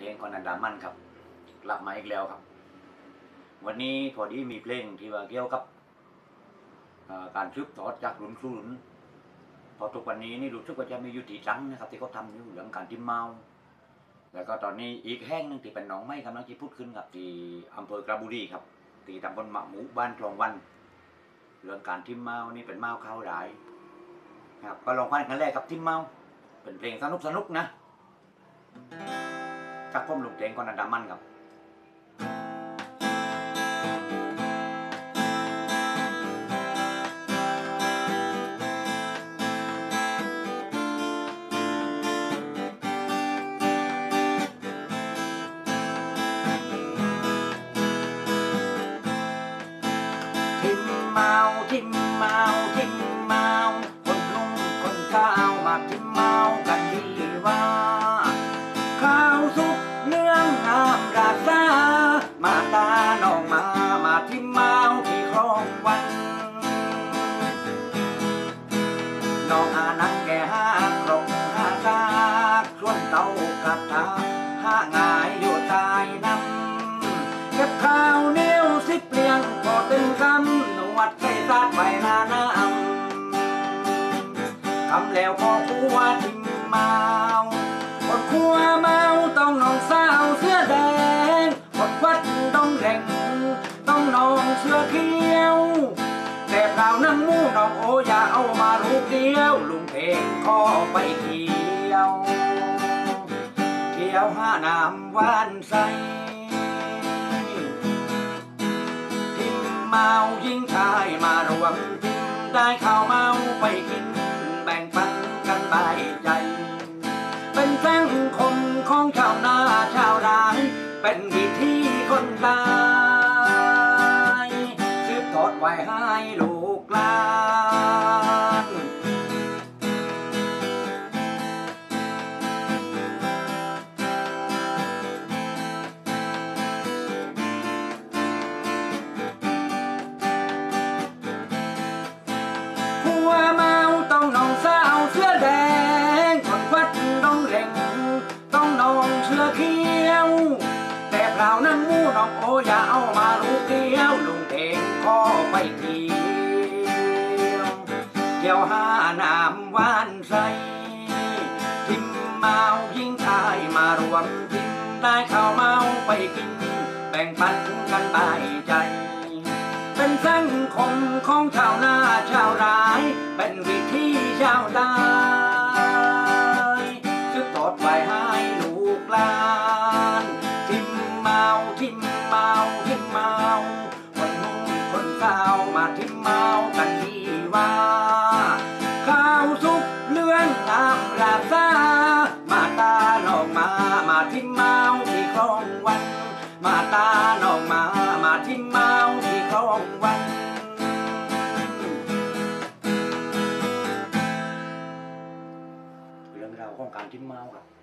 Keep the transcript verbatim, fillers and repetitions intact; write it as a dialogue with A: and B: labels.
A: เพลงคอนอันดามันครับกลับมาอีกแล้วครับวันนี้พอดีมีเพลงที่ว่าเกี่ยวกับการสืบทอดจากรุ่นสู่รุ่นพอทุกวันนี้นี่รู้สึกว่าจะมีอยู่ที่จังนะครับที่เขาทำอยู่เรื่องการทิมเมาแล้วก็ตอนนี้อีกแห่งหนึ่งที่เป็นหนองไม้กำลังจะพูดขึ้นกับที่อำเภอกระบุรีครับที่ตำบลหมะหมูบ้านคลองวันเรื่องการทิมเมานี่เป็นเมาเข้าหลายครับก็ลองฟังกันแรกกับทิมเมาเป็นเพลงสนุกสนุกนะจากพ่อหลุงเพลงคอนอันดามันครับทิมเมาทิมเมาทิมเมาคนนุ่งคนข้าวมาทิมเมากันดีว่าข้าวสุกเนื้องามราซามาตาน้องมามาทิมเมาที่คลองวันน้องอานังแก่ห้ากรกห้าซากชวนเต้ากระทาห้างายอยู่ตายน้ำเก็บข้าวเหนียวสิเปลี่ยงพอตึงคำหนวดใส่ซาดใบหน้าน้ำคำแล้วพอคัวทิมเมาคนคัวเมาต้องน้องสาวเสื้อแดงคนวัดต้องแรงต้องน้องเสื้อเขียวแต่เปล่านั่งมูน้องโออย่าเอามาลูกเดียวลุงเพลงขอไปเที่ยวเที่ยวห้าน้ำว่านใสทิมเมายิ่งชายมารวมทิมได้ข้าวเมาไปกินแบ่งปันกันใบใจเป็นสังคมของชาวนาชาวไร่เป็นวิธีคนตายสืบทอดไว้ให้ลูกหลานผัวเมาต้องน้องสาวเสื้อแดงคนวัดต้องเร่งต้องน้องเสื้อเขียวแต่เปล่านั้นมูน้องโออย่าเอามาลูกเดียวลุงเองขอไปเที่ยวเที่ยวหาน้ำหวานใสทิมเมายิ่งชายมารวมทิมได้ข้าวเมาไปกินแบ่งปันกันใบใจเป็นสังคมของชาวนาชาวไร่เป็นวิธีชาวใต้สืบทอดไว้ให้ลูกหลานทิมเมาทิมเมาทิมเมาคนนุ่งคนสาวมาทิมเมากันดีว่าข้าวสุกเลื่อนตามราซามาตาน้องมามาทิมเมาที่คลองวันมาตาน้องมามาทิมเมาที่คลองวันเรื่องราวของการทิมเมาครับ